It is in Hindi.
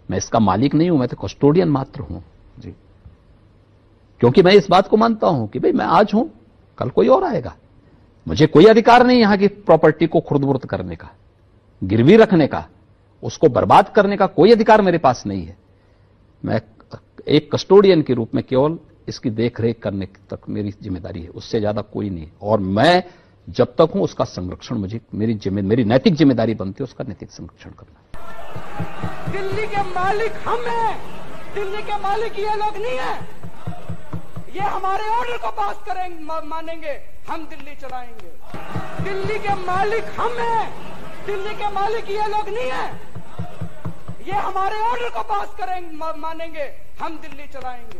मैं इसका मालिक नहीं हूं, मैं तो कस्टोडियन मात्र हूं जी। क्योंकि मैं इस बात को मानता हूं कि भाई मैं आज हूं, कल कोई और आएगा। मुझे कोई अधिकार नहीं यहां की प्रॉपर्टी को खुर्द-बुर्द करने का, गिरवी रखने का, उसको बर्बाद करने का कोई अधिकार मेरे पास नहीं है। मैं एक कस्टोडियन के रूप में केवल इसकी देखरेख करने तक मेरी जिम्मेदारी है, उससे ज्यादा कोई नहीं। और मैं जब तक हूं उसका संरक्षण मुझे मेरी नैतिक जिम्मेदारी बनती है, उसका नैतिक संरक्षण करना। दिल्ली के मालिक हम हैं, दिल्ली के मालिक ये लोग नहीं है। ये हमारे ऑर्डर को पास करेंगे, मानेंगे, हम दिल्ली चलाएंगे। दिल्ली के मालिक हम हैं, दिल्ली के मालिक ये लोग नहीं है। ये हमारे ऑर्डर को पास करेंगे, मानेंगे, हम दिल्ली चलाएंगे।